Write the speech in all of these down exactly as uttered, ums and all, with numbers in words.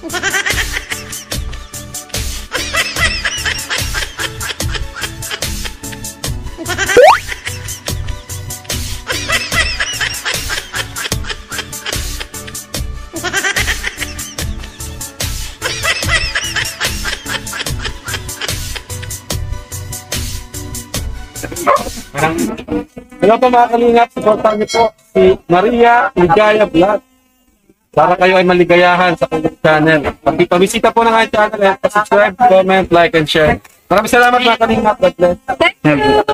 Hello po mga kalingap, supportan niyo po si Maria Ligaya Vlog para kayo ay maligayahan sa kanyang channel. Pag-pamisita po ng aking channel at subscribe, comment, like, and share. Maraming salamat mga kalingap. God bless. Thank you.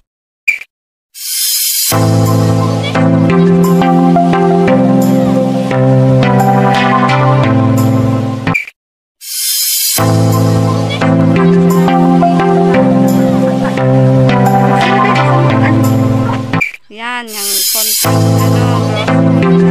Yan, yung konting ano,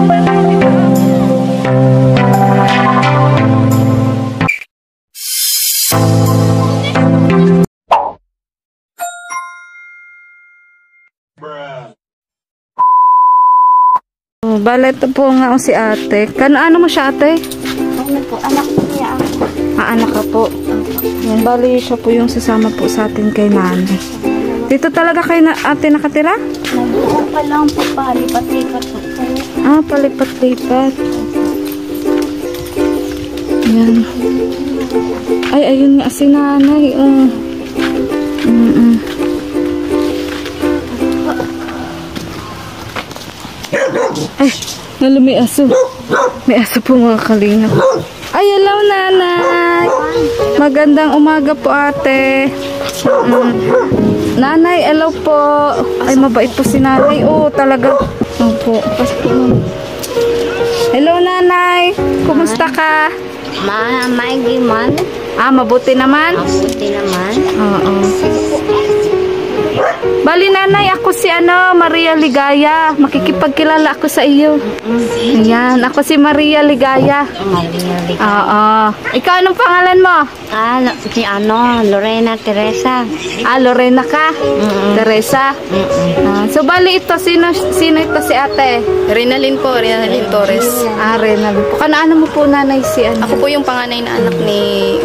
oh, bala ito po nga si ate. Kano-ano mo siya ate? Ano po, anak po niya ako. Ah, anak ka po. Yan, bali siya po yung sasama po sa atin kay nanay. Dito talaga kayo na ate nakatira? Nabuo pa lang po, palipat-lipat po. Ah, palipat-lipat. Yan. Ay, ayun nga si nanay. Oh. Mm -mm. Ay, lalo may aso. May aso po mga kalingap. Ay, hello nanay. Magandang umaga po ate. Mm. Nanay, hello po. Ay, mabait po si nanay. Oh, talaga. Opo. Hello nanay. Kumusta ka? Ma, maigi man. Ah, mabuti naman? Mabuti naman. Oo. Bali nanay, ako si ano, Maria Ligaya. Makikipagkilala ako sa iyo. Ayan, ako si Maria Ligaya. Maria Ligaya. Oo. Ikaw, anong pangalan mo? Ah, si ano, Lorena Teresa. Ah, Lorena ka? Mm-mm. Teresa? Mm-mm. Ah, so bali ito, sino, sino ito si ate? Renalyn po, Renalyn Torres. Ah, Renalyn po. Kanaano mo po nanay si ano? Ako po yung panganay na anak ni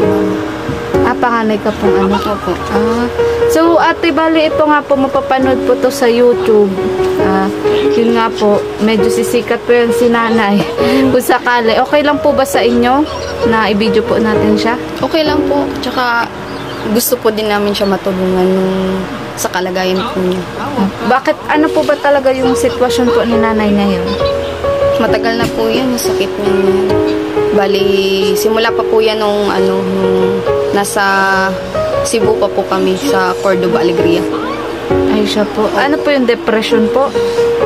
Ah, panganay ka pong anak. Opo. Ah, so ate, bali ito nga po, mapapanood po to sa YouTube. Ah, yun nga po, medyo sisikat po yan si nanay. Kung sakali, okay lang po ba sa inyo na i-video po natin siya? Okay lang po. Tsaka gusto po din namin siya matulungan nung sa kalagayan po niya. Bakit, ano po ba talaga yung sitwasyon po ni nanay ngayon? Matagal na po yan, yung sakit niya. Bali, simula pa po yan nung, ano, nung nasa Cebu pa po kami sa Cordoba, Alegria. Ay, siya po. Ano po yung depression po?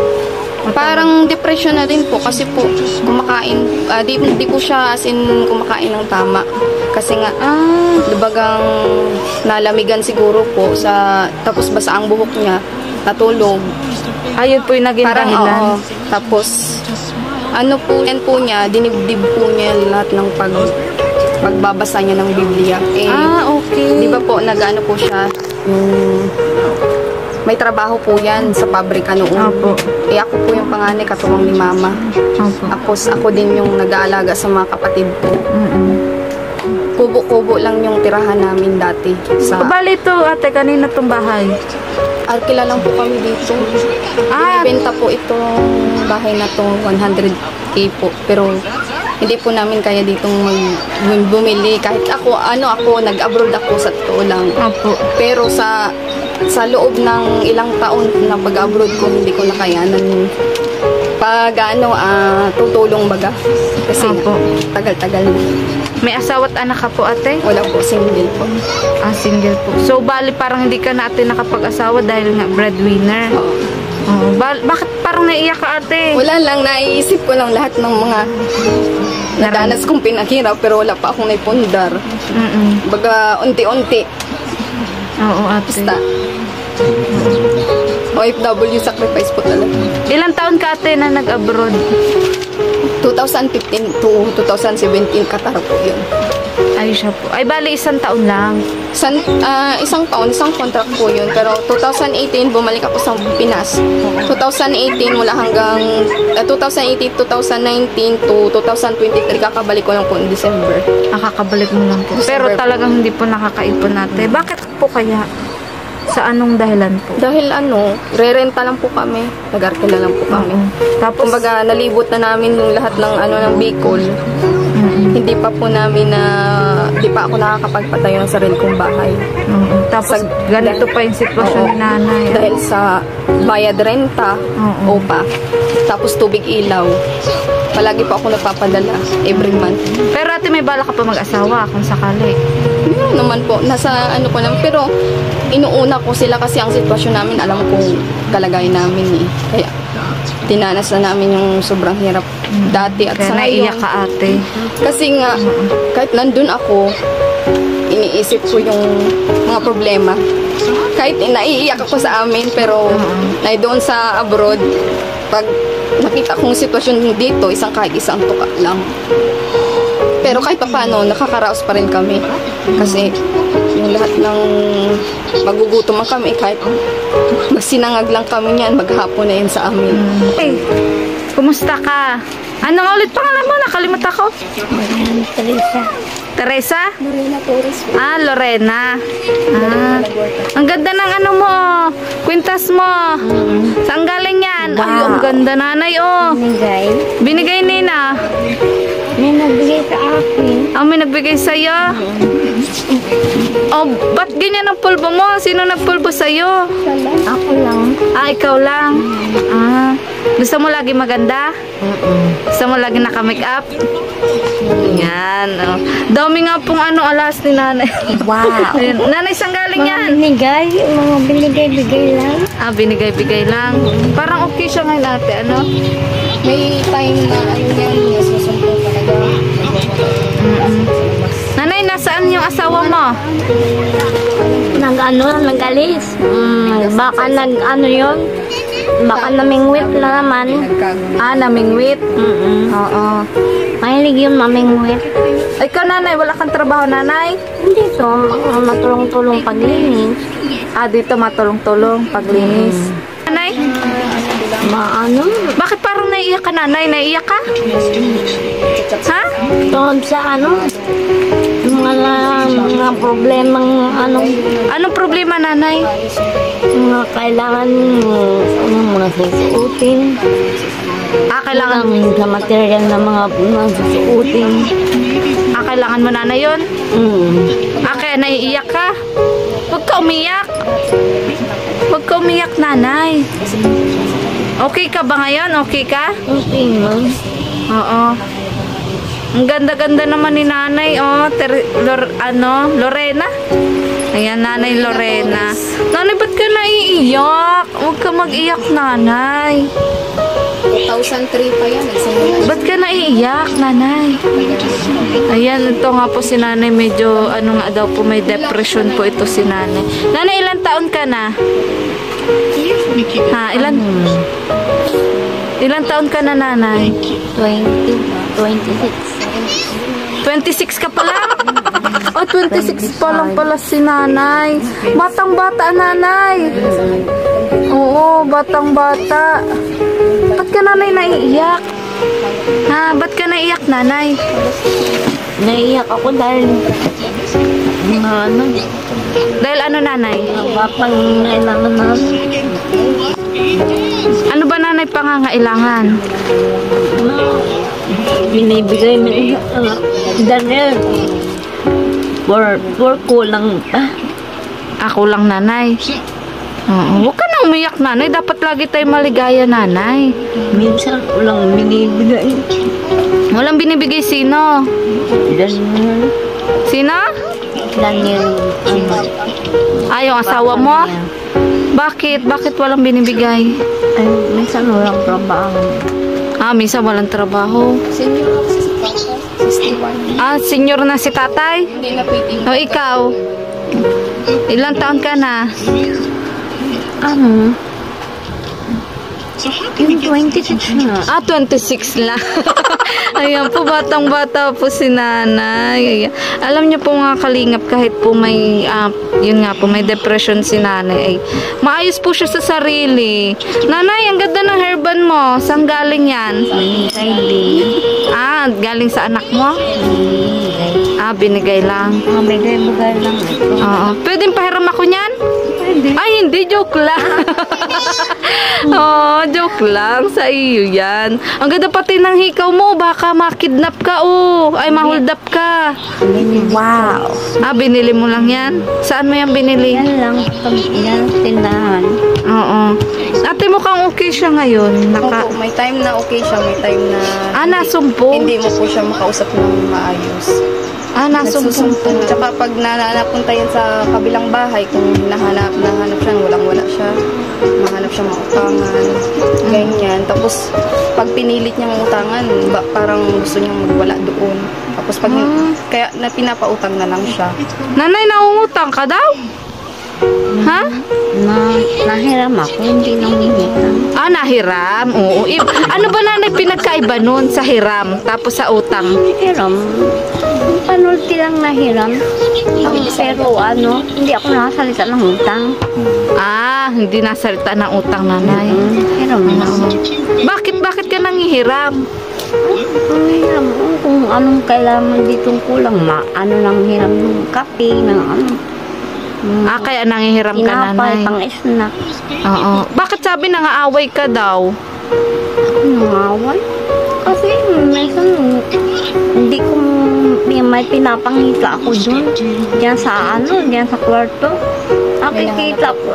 Parang depression na din po kasi po kumakain, uh, di, di po siya as in kumakain ng tama. Kasi nga, Ah, lubagang nalamigan siguro po sa, tapos basa ang buhok niya, natulog. ayun po yung naging Parang dahilan. oo. Tapos, ano po yan po niya, dinibdib po niya lahat ng pag, pagbabasa niya ng Biblia. Eh, Ah, okay. di ba po, nag-ano po siya, yung, may trabaho po yan sa pabrika noon. Opo. Eh, ako po yung panganay, katuwang ni mama. Opo. Tapos, ako din yung nag-aalaga sa mga kapatid ko. Mm-mm. Kubo-kubo lang yung tirahan namin dati. Sa, Bali ito, ate, kanina itong bahay. Arkila lang po kami dito. Ah, Binibenta po itong bahay na to one hundred K po. Pero hindi po namin kaya ditong mag bumili. Kahit ako, ano ako, nag-abroad ako sa totoo lang. Opo. Pero sa sa loob ng ilang taon na pag-abroad ko, hindi ko nakayanan pag ano, ah, tutulong baga. Kasi Opo. tagal-tagal na. May asawa at anak ka po, ate? Wala po, single po. Ah, single po. So, bali parang hindi ka na ate nakapag-asawa dahil nga breadwinner. Oo. Oh, bal bakit parang naiyak ka, ate? Wala lang, naiisip ko lang lahat ng mga nadanas kong pinaghirap pero wala pa akong naipundar. Mm-mm. Baga, unti-unti. Oo, ate. Basta. O F W sacrifice po talaga. Ilang taon ka, ate, na nag-abroad? twenty fifteen to twenty seventeen Qatar po yun. Ay, siya po. Ay, bali, isang taon lang. San, ah, isang taon, isang contract po yun. Pero twenty eighteen, bumalik ako sa Pinas. twenty eighteen mula hanggang uh, twenty eighteen, twenty nineteen to twenty twenty-three, kakabalik ko lang po in December. Nakakabalik mo lang po. Pero talagang hindi po nakakaipon natin. Bakit po kaya? Sa anong dahilan po? Dahil ano, re-renta lang po kami. Nag-arkila lang po kami. Tapos, Kumbaga, nalibot na namin yung lahat ng ano ng Bicol. Hindi pa po namin na, hindi pa ako nakakapagpatayo ng sarili kong bahay. mm, tapos Sa- ganito pa yung sitwasyon Oo. ni nanay. Dahil sa bayad renta, Oo. opa, tapos tubig ilaw. Palagi po ako nagpapadala every month. Pero ate, may bala ka pa mag-asawa kung sakali. Yun naman po, nasa ano ko lang. Pero inuuna ko sila kasi ang sitwasyon namin, alam kong kalagayan namin eh. Kaya tinanas na namin yung sobrang hirap dati at Kaya sa naiiyak ngayon. ka ate. Kasi nga, kahit nandun ako, iniisip ko yung mga problema. Kahit naiiyak ako sa amin, pero na doon sa abroad, pag nakita kong sitwasyon dito, isang kahit isang tuka lang. Pero kahit paano, nakakaraos pa rin kami. Kasi yung lahat ng magugutom kami, kahit magsinangag lang kami niyan, maghapon na yun sa amin. Eh, kumusta ka? Ano nga ulit pangalan mo? Nakalimutan ko. Teresa. Teresa? Lorena Torres. Ah, Lorena. Ah, ang ganda ng ano mo. Kwintas mo. Saan galing yan? Ay, ang ganda nanay, oh. Nigay. Binigay nina. May nagbigay sa akin. Ang may nagbigay sa'yo. Oh, ba't ganyan ang pulbo mo? Sino nagpulbo sa'yo? Ako lang. Ah, ikaw lang. Ah, gusto mo lagi maganda? Gusto mo lagi naka-make up? Yan. Oh. Dami nga pong ano alas ni nanay. Wow. Ayun. Nanay, saan galing Mga yan? binigay, mga binigay-bigay lang. Ah, binigay-bigay lang. Parang okay siya ngayon ate, ano? May time na ano yan, nasusumpong talaga. Nanay, nasaan yung asawa mo? Nag-ano, nag-alis. Mm, baka nag-ano yun. Baka namingwit na naman. Ah, namingwit. Mm-mm. Oo. Mahilig yun mamingwit. Ikaw nanay, wala kang trabaho nanay? Hindi to, mga matulong-tulong paglinis. Ah, dito matulong-tulong, paglinis. Nanay, Maano? bakit parang naiiyak ka nanay? Naiiyak ka? Ha? Tungkol sa ano? Mga, mga problemang ano, Anong problema nanay? mga kailangan ano, mga susuotin. Ah, kailangan, Kailangan sa material na mga, mga susuotin. ah, kailangan mo nanay yun? Mm. Ah, kaya naiiyak ka? Huwag ka umiyak. Huwag ka umiyak nanay. Okay ka ba ngayon? Okay ka? Okay man. Oo. Ang ganda-ganda naman ni nanay, oh. Ter Lor ano? Lorena? Ayan, nanay Lorena. Nanay, ba't ka naiiyak? Huwag ka mag-iyak, nanay. two thousand three pa yan, nagsimula. Ba't ka naiiyak, nanay? Ayan, ito nga po si nanay. Medyo, ano nga daw po, may depression po ito si nanay. Nanay, ilang taon ka na? Ha, ilan? Ilang taon ka na, nanay? twenty, twenty-six. twenty-six ka pala? Oh, twenty-six pa lang pala si nanay. Batang-bata, nanay. Oo, batang-bata. Ba't ka nanay naiiyak? Ha, ba't ka naiiyak, nanay? Naiyak ako dahil mga ano, Dahil ano, nanay? kapang kailangan na Ano ba, nanay, pangangailangan? binibigay mo uh, Daniel for, for kulang pa. Ako lang, nanay. Oo, huwag ka nang umiyak, nanay. Dapat lagi tayo maligaya, nanay. Minsan kulang binibigay. Walang binibigay sino? Daniel. Sino? Daniel. Ano, Ah, yung asawa mo? Bakit? Bakit walang binibigay? ay, minsan walang trabaho. Ah, minsan walang trabaho. Senior ako sa Papa, sixty-one. Ah, senior na si tatay? Hindi na pwede. O, ikaw? Ilang taon ka na? Ano? Yung twenty-six na. Ah, twenty-six lang. Ayan po, batang-bata po si nanay. Ayan. Alam niyo po mga kalingap, kahit po may, ah, yun nga po, may depression si nanay, ay maayos po siya sa sarili. Nanay, ang ganda ng hairband mo. Saan galing yan? Ah, galing sa anak mo? Ah, binigay lang. Mabigay-bigay lang ito. Oo. Pwedeng pahiram ako niyan? Pwede. Ay, hindi. Joke lang. Oh, joke lang. Sa iyo yan. Ang ganda pati ng hikaw mo. Baka makidnap ka, oh. Ay, mahold up ka. Wow. Ah, binili mo lang yan? Saan mo yan binili? Yan lang. Yan, tindahan. Oo. Ate, mukhang okay siya ngayon. Naka... Opo, may time na okay siya, may time na Ah, nasumpong? hindi mo po siya makausap ng maayos. Ah, nasumpong. Nagsusumpong. Tsaka pag na- napunta yan sa kabilang bahay, kung nahanap, nahanap siya, walang-wala siya, nahanap siya mautangan, ganyan. Tapos, pag pinilit niya mautangan, ba, parang gusto niyang magwala doon. Tapos, pag, kaya na pinapautang na lang siya. Nanay, naungutang ka daw? Ha? Na, nahiram ako, hindi nangingitan. Ah, nahiram. Oo. I- ano ba nanay pinagkaiba nun sa hiram tapos sa utang? Hiram. Panulti lang nahiram. Ang- Pero ano, hindi ako nakasalita ng utang. Ah, hindi nasalita ng utang nanay. Hiram na ako. Bakit, bakit ka nangihiram? Ang hiram ko, kung anong kailangan ditong kulang, ma, ano nang hiram ng kape, ng ano. ng Ah, kaya nangihiram ka tinapay, nanay. pang snack. Oo. Bakit sabi nangaaway ka daw? Nangaway. Kasi minsan hindi ko may, may pinapangita ako dun. Diyan sa ano, diyan sa kwarto. Nakikita ko.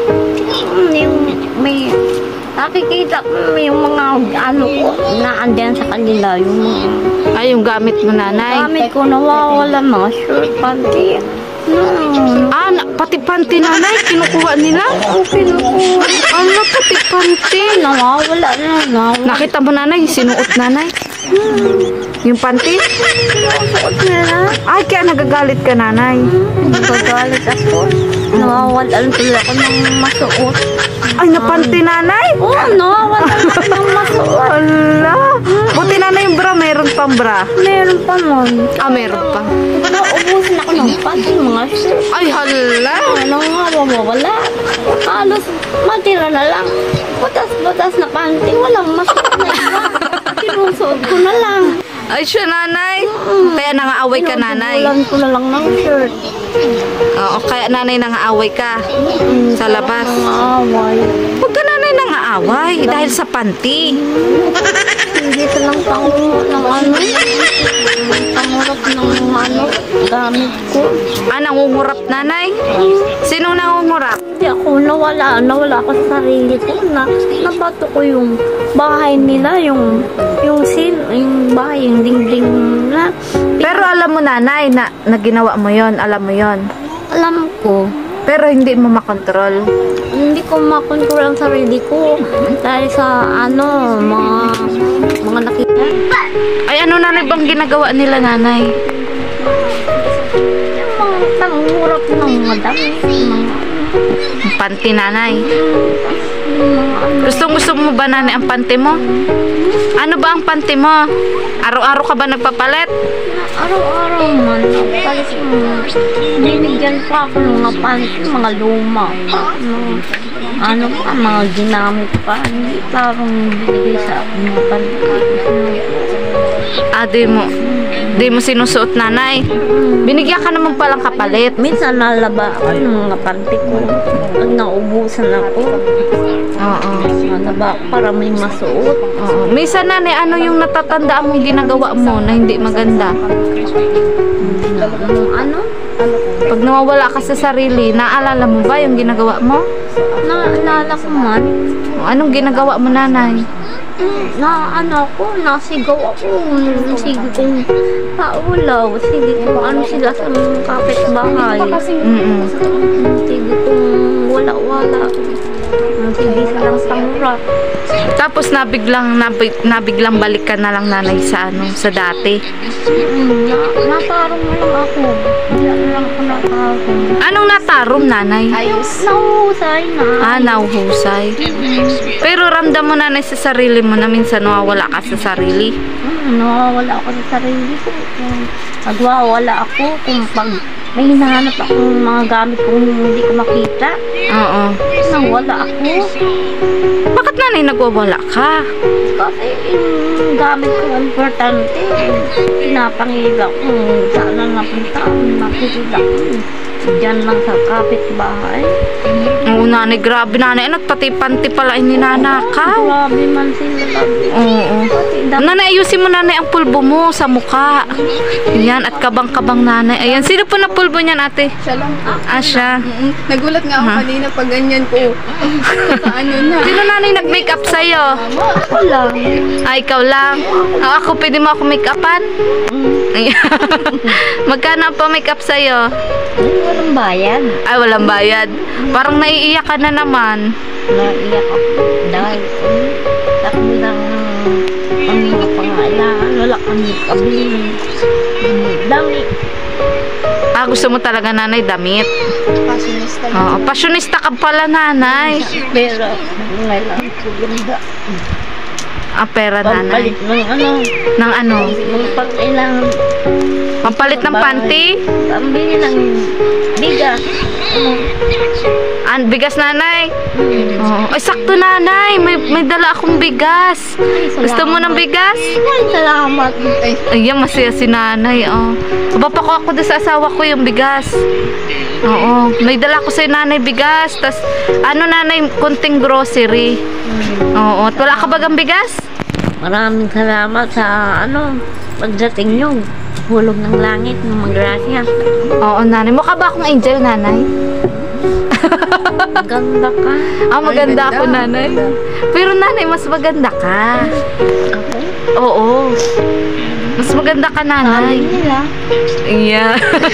Hmm, Yung may nakikita ko yung mga ano ko na andyan sa kanila. Yung mga Ay, yung gamit mo nanay. gamit ko nawawala, mga shirt, panty. No. Ah, na, pati panty nanay, kinukuha nila? Ang pinukuha. Ano, pati panty? Nawawala na. Nawawala. Nakita mo nanay, sinuot nanay? Yung panty? Sinusuot nila. Ay, kaya nagagalit ka nanay. Nagagalit ako. Nawawalan tuloy ako ng masuot. Ay, napanty nanay? Oo, oh, nawawalan ako ng masuot. Ala, buti nanay yung bra, meron pang bra. Meron pa nun. Ah, meron pa. Naubusin ako ng pati mga shirt. Ay, hala. Ano nga, mawawala. Halos matira na lang. Butas-butas na panty. Walang masuot na iba. Sinusuot ko na lang. Ay, siya nanay. Kaya nangaaway ka nanay. Sinusubulan ko na lang ng shirt. Oo, kaya nanay nangaaway ka sa labas. Ang away. Huwag ka nanay nangaaway dahil sa panty. Hindi ko lang pangulo ng ano. Pangurap ng ano. Gamit ko. Ah, nangungurap nanay? Sino nangungurap? Hindi ako nawala. Nawala ako sa sarili ko. Na, nabato ko yung bahay nila. Yung, yung sin, yung bahay, yung dingding na. Pero alam mo nanay na, na ginawa mo yon, alam mo yon. Alam ko. Pero hindi mo makontrol. Hindi ko makontrol ang sarili ko. Dahil sa ano, mga, mga nakita. Ay, ano nanay bang ginagawa nila nanay? Yung mga pangurap ng madam. Mga, Panty nanay. yung mga ano. Gustong gusto mo ba nanay ang panty mo? Ano ba ang panty mo? Araw-araw ka ba nagpapalit? Araw-araw man, talis mo, binigyan pa ako ng mga panty, mga luma pa, ano, ano pa, mga ginamit pa, hindi parang binigay sa akin mga panty. Ah, di mo, di mo sinusuot nanay. Binigyan ka naman palang kapalit. Minsan nalaba ako ng mga panty ko, pag naubusan ako, Oo. nalaba ako para may masuot. Oo. Minsan nanay, ano yung natatandaan mong ginagawa mo na hindi maganda? Yung ano, Pag nawawala ka sa sarili, naalala mo ba yung ginagawa mo? naalala ko man, Anong ginagawa mo nanay? na ano ako, nasigaw ako, sige kong paulaw, sige kung ano sila sa mga kapitbahay. Mm-mm. Sige kung wala-wala. Ang tibisa lang sa murat. Tapos nabiglang nabig, nabiglang balik ka na lang nanay sa ano, sa dati. Hmm, na, natarong na lang ako. Wala na lang ako natarong. Anong natarong nanay? Ayos. Nauhusay na. Ah, nauhusay. Pero ramdam mo nanay sa sarili mo na minsan nawawala ka sa sarili. Hmm, nawawala ako sa sarili ko. Kung nagwawala ako, kung pag may hinahanap akong mga gamit kung hindi ko makita, Oo. nawala ako. Bakit nanay nagwawala ka? Kasi yung gamit ko importante, pinapangila ko. Sana napunta, nakikita ko. Diyan lang sa kapitbahay. Oo nanay, grabe nanay. Ano, pati panty pala ininanakaw. Grabe man sila. Oo. Pati dapat Nanay, ayusin mo nanay ang pulbo mo sa mukha. Yan, at kabang-kabang nanay. Ayan, sino po na pulbo niyan ate? Siya lang po. Ah, siya. Mm, Nagulat nga ako Ha? kanina pag ganyan ko. Sa ano na. Sino nanay nag-makeup sa'yo? ako lang. Ah, ikaw lang. Ah, ako, pwede mo ako make-upan? Ayan. Magkano ang pa-makeup sa'yo? Ay, walang bayan. Ay, walang bayad. Parang naiiyak ka na naman. Naiyak ako dahil um, takbo lang ang mga pangailangan. Wala kami kabili. Um, dami. Ah, gusto mo talaga nanay damit? Fashionista. Oo, pasyonista ka pala nanay. Pero ngayon ko ganda. Ah, pera nanay. Pampalit ng ano. Ng ano? Mga pangailangan. Pampalit ng panty? Pambili ng bigas. Ano. An bigas nanay? Oo. Ay, sakto nanay. May, may dala akong bigas. Gusto mo ng bigas? Ay, salamat. Ay, Ayan, masaya si nanay. Oh. Bapa ko ako doon sa asawa ko yung bigas. Oo. May dala ko sa nanay bigas. Tas, ano nanay, konting grocery. Oo. At wala ka bagang bigas? Maraming salamat sa ano, pagdating nyo. Hulog ng langit, ng magrasya. Oo, nanay. Mukha ba akong angel, nanay? Ganda ka. Ah, maganda Ay, ako, ganda. nanay. Pero nanay, mas maganda ka. Ako. Oo. Mas maganda ka, Sabi nanay. nila. Yeah.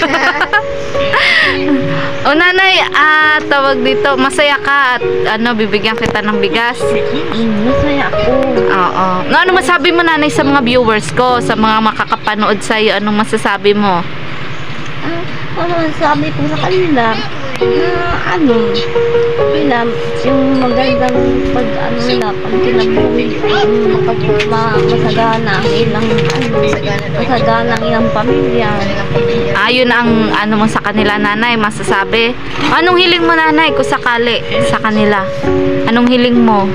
O nanay, ah, tawag dito, masaya ka at ano, bibigyan kita ng bigas. Mm, masaya ako. Oo. No, ano masabi mo nanay sa mga viewers ko, sa mga makakapanood sa iyo, anong masasabi mo? Ah, ano sabi ko sa kanila na ano, sila, yung magandang pag ano nila, pag kinabuhi, yung makapag ma, masagana ang ilang ano, masagana ang ilang pamilya. Ayun ang ano mo sa kanila nanay, masasabi. Anong hiling mo nanay kung sakali sa kanila? Anong hiling mo?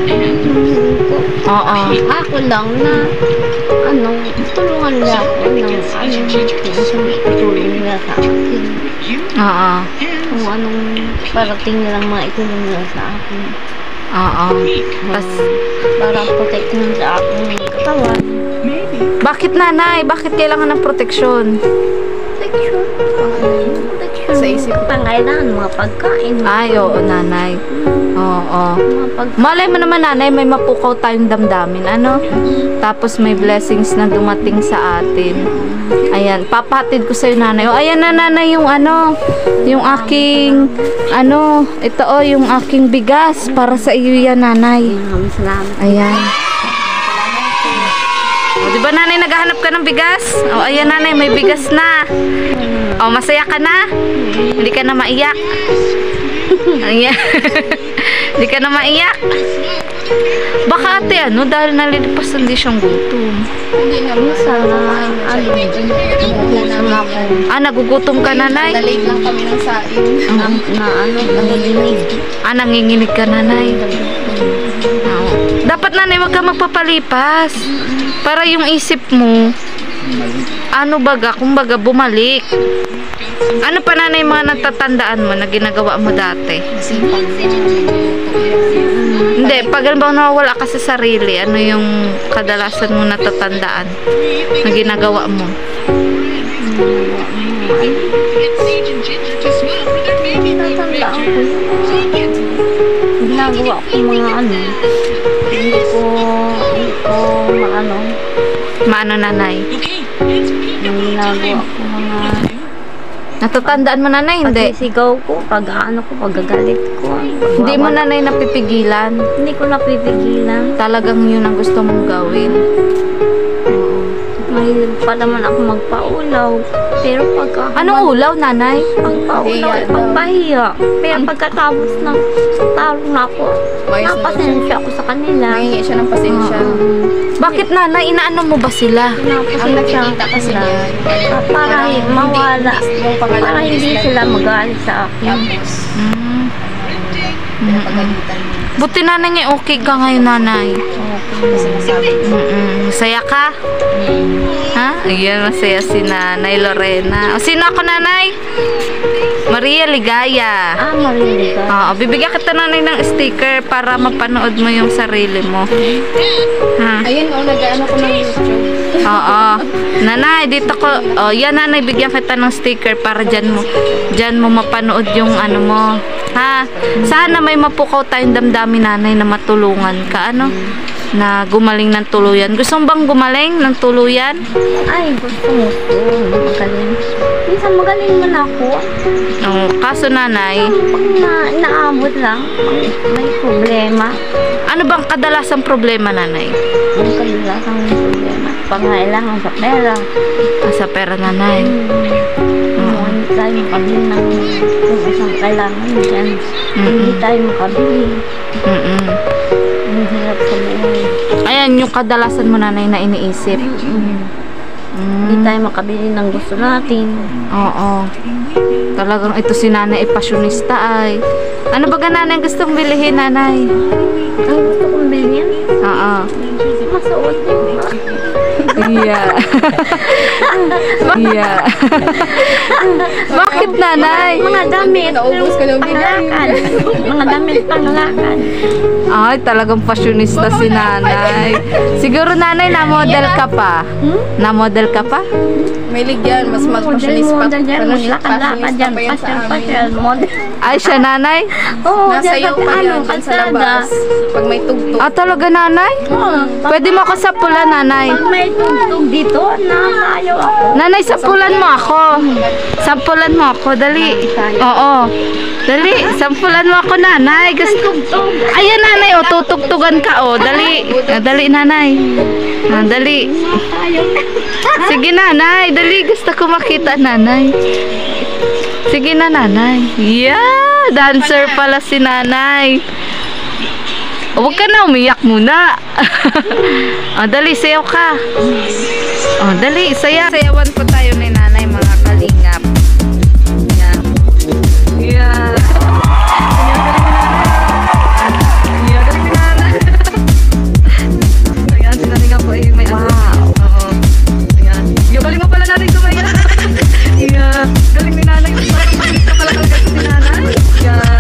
Oo. Ako lang na ano, tulungan nila ako ng ano, tulong nila sa akin. Oo. Kung anong parating nilang mga itulong nila sa akin. Oo. Tas, Para protection sa aking katawan. bakit nanay? Bakit kailangan ng proteksyon? Protection. Protection. Sa isip. Pangailangan, mga pagkain. Ay, oo nanay. Oo. Mga pag Malay mo naman nanay, may mapukaw tayong damdamin, ano? Tapos may blessings na dumating sa atin. Ayan, papatid ko sa'yo nanay. O, ayan na nanay yung ano, yung aking, ano, ito o, yung aking bigas para sa iyo yan nanay. Maraming salamat. Ayan. O, di ba nanay, naghahanap ka ng bigas? O, ayan nanay, may bigas na. O, masaya ka na? Hindi ka na maiyak? Ayan. Hindi ka na maiyak? Baka ate, ano, dahil nalilipas hindi siyang gutom. hindi naman. Sana, ano, nagugutom ako. Ah, nagugutom ka nanay? Nalate lang kami ng saing. Na, na ano, nangiginig. Ah, nanginginig ka nanay? Oo. Dapat nanay, wag ka magpapalipas. Para yung isip mo, ano baga, kumbaga bumalik. Ano pa nanay mga natatandaan mo na ginagawa mo dati? Hindi, pag halimbawa nawawala ka sa sarili, ano yung kadalasan mo natatandaan na ginagawa mo? Tatandaan ko yung ginagawa ko mga ano. Hindi ko, hindi ko maano, Maano nanay? yung ginagawa ko mga Natatandaan mo nanay, hindi? Pag-isigaw ko, pag ano ko, pagagalit ko. Hindi mo nanay napipigilan. Hindi ko napipigilan. Talagang yun ang gusto mong gawin. Mahilig pa naman ako magpaulaw. Pero pagka... Anong ulaw, nanay? Pagpaulaw, Hiya daw. pagpahiya. Pero pagkatapos ng talo na ako, Mayos na napasensya ako sa kanila. Nangingi siya ng pasensya. Bakit nanay, inaano mo ba sila? Ang Napasensya nakikita ako kasi sila. niya, Ah, Para mawala. yung pangalan Para ni hindi Miss sila Laguna. magalit sa akin. Tapos, Mm. pinapagalitan niya. Buti nanay nga okay ka ngayon, nanay. Sinasabi ko. Mm-mm. Masaya ka? Ha? Ayan, masaya si Nanay Lorena. O, sino ako, nanay? Maria Ligaya. Ah, marinig ka. Oo, bibigyan kita nanay ng sticker para mapanood mo yung sarili mo. Ha? Ayun, oh, nag-ano ko ng YouTube. Oo. Nanay, dito ko. Oh, yan nanay, bigyan kita ng sticker para dyan mo, dyan mo mapanood yung ano mo. Ha? Sana may mapukaw tayong damdamin nanay na matulungan ka. Ano? Na gumaling ng tuluyan. Gusto mo bang gumaling ng tuluyan? Ay, gusto mo to. Magaling. Minsan magaling man ako. Oh, kaso nanay, Pag na, naabot lang, pag may problema. ano bang kadalasang problema nanay? Ang kadalasang problema. Pangailangan sa pera. Ah, sa pera nanay. Kung hindi tayo makabili ng kung isang kailangan dyan. Hindi tayo makabili. Mm-mm. Ang hirap sa buhay. Ayan, yung kadalasan mo nanay na iniisip. Hindi tayo makabili ng gusto natin. Oo. Talagang ito si nanay ay pasyonista ay. Ano ba nanay ang gustong bilihin nanay? Ang gusto kong bilhin, Oo. masuot yung Yeah. Yeah. Bakit nanay? mga damit. Naubos ko ng bigay. Panglakad. Mga damit panglakad. Ay, talagang pasyonista si nanay. Siguro nanay, na-model ka pa. Na-model ka pa? May ligyan, mas mas Model fashionista pa. model dyan. Fashionista Lakad-lakad dyan. pa yan sa Pastel, amin. pastel. Model. Ay, siya nanay? Oo, Nasa dyan iyo pa ano, yan, dyan sa kalsada. labas. Pag may tugtog. Ah, talaga nanay? Oo. Pwede mo ako sa pula, nanay. Pag may tugtog dito, nasayaw ako. Nanay, sampulan mo ako. Sampulan mo ako, dali. Oo. Dali, sampulan mo ako, nanay. Gusto. Ayan, nanay, o, tutugtugan ka, o. Dali. Ah, dali, nanay. Ah, dali. Sige, nanay. Dali, gusto ko makita, nanay. Sige na, nanay. Yeah, dancer pala si nanay. O, huwag ka na, umiyak muna. O, dali, sayaw ka. O, dali, saya. Sayawan po tayo ni nanay, mga kalingap. Yan. Yeah. Yeah, galing ni nanay. Ayan, si nanay nga po ay may ano. Oo. Ayan. Yung galing mo pala natin sumaya. Yeah. Galing ni nanay. Parang manis ka pala talaga si nanay. Yeah.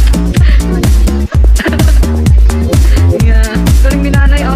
Yeah. Galing ni nanay. Oh.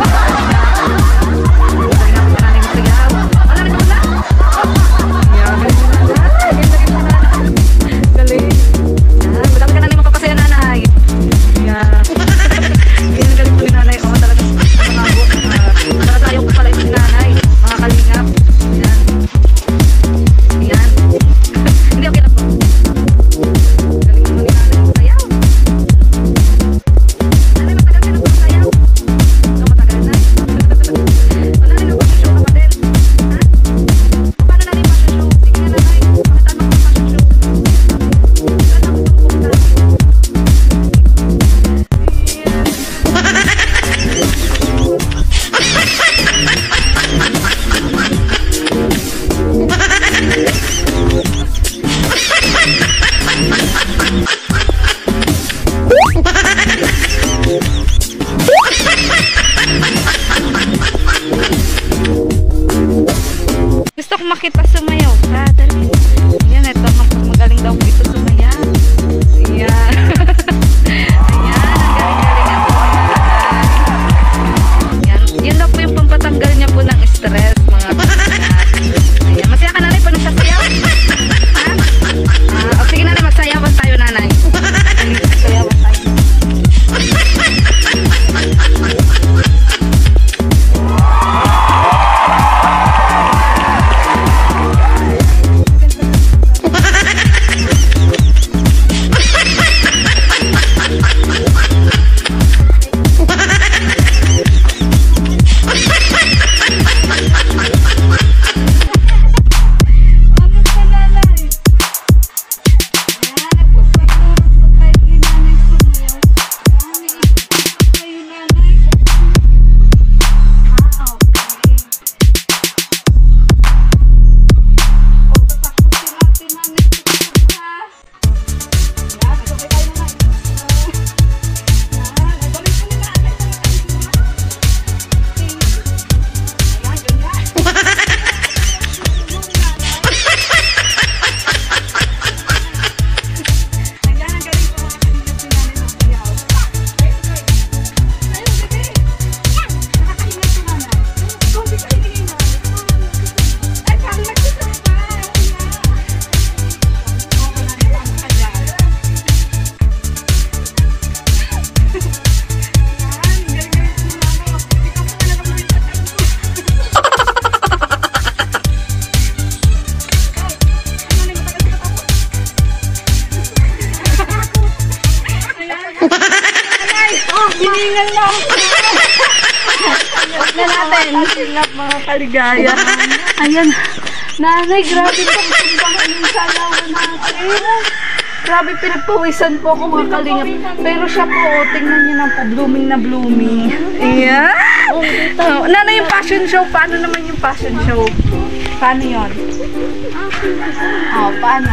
Gusto ko makita sumayaw ka. Dali. Ayan, ito. Magaling daw ito sumayaw. Ayan. Ayan, ang galing-galing ako. Ayan. Yun daw po yung pampatanggal niya po ng stress, mga kapatid. Ayan. Masaya ka nanay pa nung sasayaw? Ha? Ah, o sige nanay, magsayawan tayo nanay. Magsayawan tayo. Tingnan mo. Tingnan natin. Tingnan mga kaligaya. Ayan. Nanay, grabe po. Simbahan yung salawa natin. Grabe, pinagpawisan po ako mga kalingap. Pero siya po, tingnan niyo na po, blooming na blooming. Ayan. Oh, nanay, yung fashion show, paano naman yung fashion show? Paano yun? Oh, paano?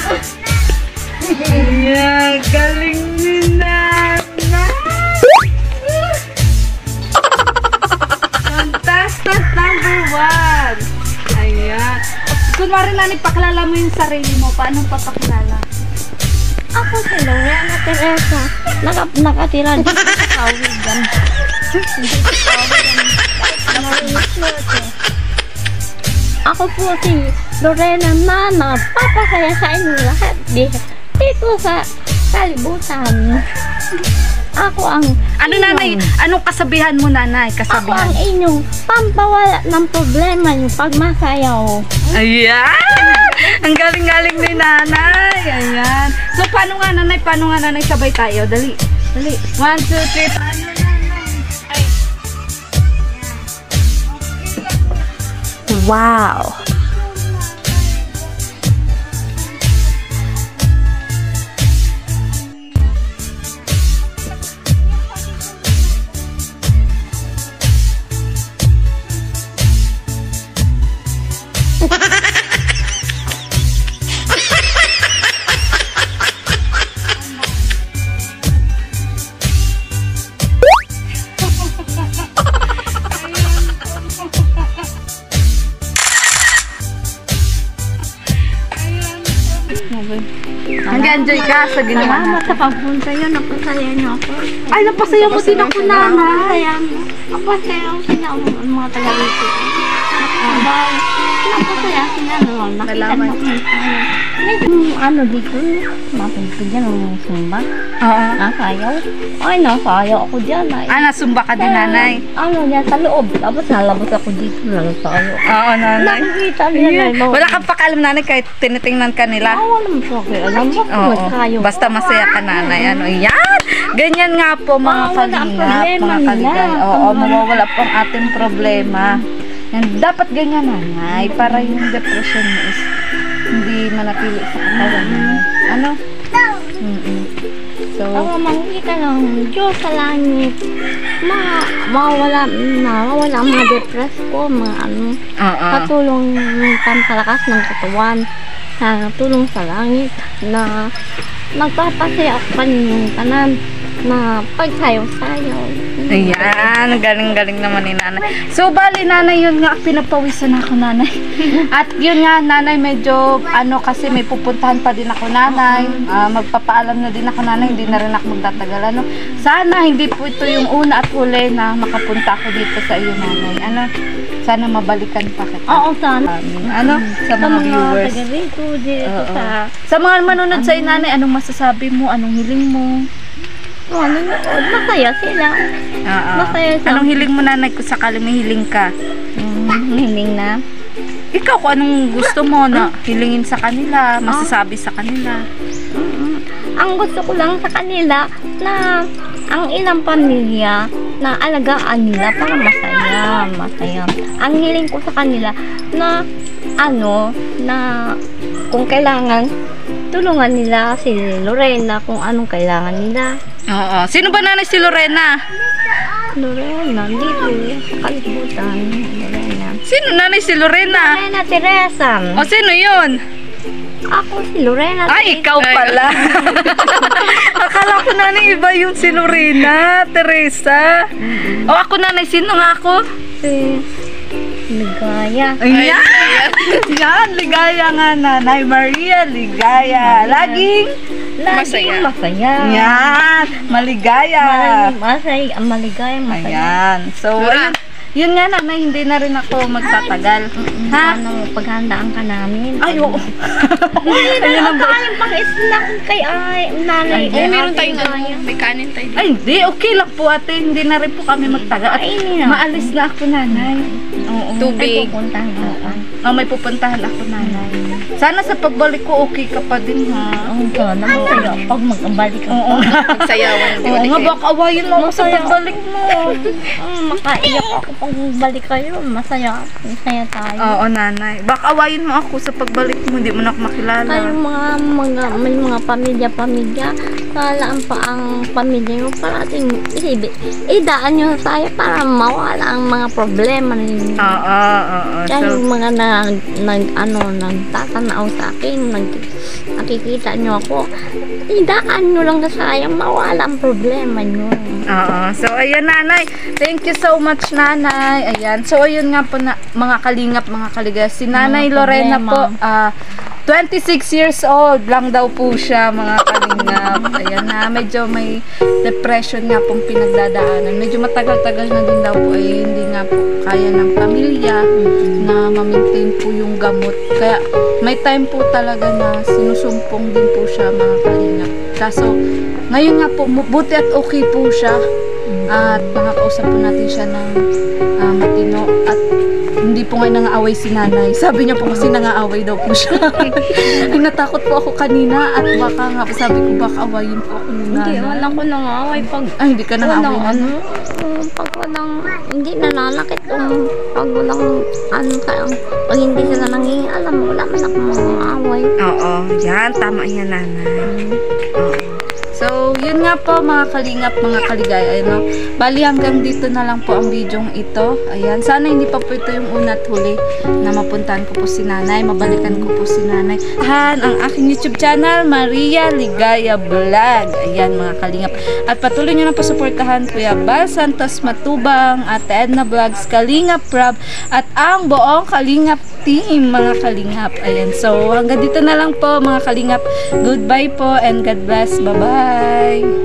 Ayan, galing ni nanay. Contestant number one. Ayan. Kunwari nanay, pakilala mo yung sarili mo. Paano papakilala? Ako si Lorena Teresa. Naka, nakatira dito sa Kawigan. Ako po si Lorena na nagpapasaya sa inyo lahat dito sa kalibutan. Ako ang Ano nanay? Anong kasabihan mo nanay? Ako Kasabihan. ang inyong pampawala ng problema yung pagmasayaw. Ayan! Ang galing-galing ni nanay. Ayan. So, paano nga nanay? Paano nga nanay? Sabay tayo. Dali. Dali. One, two, three. Paano nanay? Ay. Wow! Nag-enjoy ka sa ginawa Salamat natin. sa pagpunta yun. Napasaya niyo ako. Ay, napasaya mo din ako nanay. Napasaya mo. Napasaya ko sila ang mga taga-rito. Nakabay. Napasaya sila naman. Nakita mo kung tayo. May ano dito. Mapagpigyan ng sumba. Oo. Nasayaw. Ay, nasayaw ako dyan. Ay. Ah, nasumba ka din nanay. Ano yan sa loob. Tapos nalabas ako dito. Nasayaw. Oo, nanay. Nakikita nila. Ayan. Wala kang pakalam nanay kahit tinitingnan ka nila. Awa naman po ako. Alam mo, Oo. nasayaw. Basta masaya ka nanay. Ano, yan. Ganyan nga po mga Mawawala ang kalingap, problema mga kaligay. nila. Oo, mawawala po ang ating problema. Yan, dapat ganyan nanay para yung depression mo is hindi manatili sa katawan mo. Ano? Mm-mm. So, Ako makikita ng Diyos sa langit. Ma, mawala na, mawala ang mga depress ko, mga ano, oo. katulong ng pampalakas ng katawan, sa tulong sa langit, na nagpapasaya ako kaninyong tanan, na pagsayaw-sayaw. Ayan, galing-galing naman ni nanay. So, bali nanay, yun nga, pinagpawisan ako nanay. At yun nga, nanay, medyo, ano, kasi may pupuntahan pa din ako nanay. Ah, magpapaalam na din ako nanay, hindi na rin ako magtatagal. Ano? Sana, hindi po ito yung una at huli na makapunta ako dito sa iyo nanay. Ano? Sana mabalikan pa kita. Oo, sana. Um, ano? Sa mga viewers. taga-rito, dito Oo. sa, Sa mga manonood sa iyo nanay, anong masasabi mo? Anong hiling mo? ano, masaya sila. Oo. Masaya sa, Anong hiling mo nanay kung sakali may hiling ka? mm, hiling na. Ikaw kung anong gusto mo na hilingin sa kanila, masasabi sa kanila. Mm, ang gusto ko lang sa kanila na ang ilang pamilya na alagaan nila para masaya, masaya. Ang hiling ko sa kanila na ano, na kung kailangan tulungan nila si Lorena kung anong kailangan nila. Oo. Sino ba nanay si Lorena? Lorena, dito sa kalibutan. Lorena. Sino nanay si Lorena? Lorena Teresa. O sino yun? Ako si Lorena. Ay, ikaw pala. Akala ko nanay iba yung si Lorena, Teresa. O ako nanay, sino nga ako? Si Ligaya. Ayan! Yan, ligaya nga nanay. Maria, ligaya. Laging Laging masaya. yan, maligaya. Maligaya. Masaya. Maligaya. Masaya. Ayan. So, ayun. Yun nga nanay, hindi na rin ako magtatagal. Ha? Ano, paghandaan ka namin. Ay, oo. Ayun ang tayong pang-snack kay ay, nanay. Ay, Eh, meron ate tayong Ligaya. May kanin tayo dito. Ay, hindi. Okay lang po ate. Hindi na rin po kami magtagal. At Ay, hindi na. maalis na ako nanay. Oo. Tubig. Ay, pupuntahan ako. Oh, may pupuntahan ako nanay. Sana sa pagbalik ko, okay ka pa din, ha? Oo, sana masaya. Pag mag-ambalik ako. Oo. Sayawan. Oo nga, baka awayin mo ako sa pagbalik mo. Mm, makaiyak ako pag balik kayo. Masaya. Masaya tayo. Oo, nanay. Baka awayin mo ako sa pagbalik mo. Hindi mo na ako makilala. Kayo mga, mga, may mga pamilya-pamilya. Kalaan pa ang pamilya nyo parating isibit. Idaan nyo tayo para mawala ang mga problema ninyo. Oo, oo. Kaya So, yung mga nag, nag, ano, nagtatanaw sa akin, nag, nakikita nyo ako, idaan nyo lang na sayang mawala ang problema nyo. oo. So, ayan, nanay. Thank you so much, nanay. Ayan. So, ayun nga po na, mga kalingap, mga kaligaya. Si Nanay Mga Lorena problema. po, ah, twenty-six years old lang daw po siya, mga kalingap. Ayan na, medyo may depression nga pong pinagdadaanan. Medyo matagal-tagal na din daw po ay hindi nga po kaya ng pamilya na ma-maintain po yung gamot. Kaya may time po talaga na sinusumpong din po siya, mga kalingap. Kaso, ngayon nga po, mu- buti at okay po siya. At makakausap po natin siya ng ah, matino. At hindi po ngayon nangaaway si nanay. Sabi niya po kasi nangaaway daw po siya. Ay, natakot po ako kanina at baka nga, sabi ko baka awayin po ako ni Hindi, nanay. wala ko nangaway pag Ay, hindi ka walang nangaaway. ano, um, pag walang, hindi nananakit um, pag walang, ano, kaya, pag hindi sila nangingialam, wala man ako mga away. Oo, yan. Tama yan, nanay. Oo. So, yun nga po, mga kalingap, mga kaligaya. Ano? Bali, hanggang dito na lang po ang videong ito. Ayan. Sana hindi pa po ito yung una at huli na mapuntahan ko po si nanay. Mabalikan ko po si nanay. Han, ang aking YouTube channel, Maria Ligaya Vlog. Ayan, mga kalingap. At patuloy nyo na po suportahan Kuya Bal Santos Matubang, Ate Edna Vlogs, Kalingap Rob, at ang buong Kalingap team, mga kalingap. Ayan. So, hanggang dito na lang po, mga kalingap. Goodbye po and God bless. Bye-bye.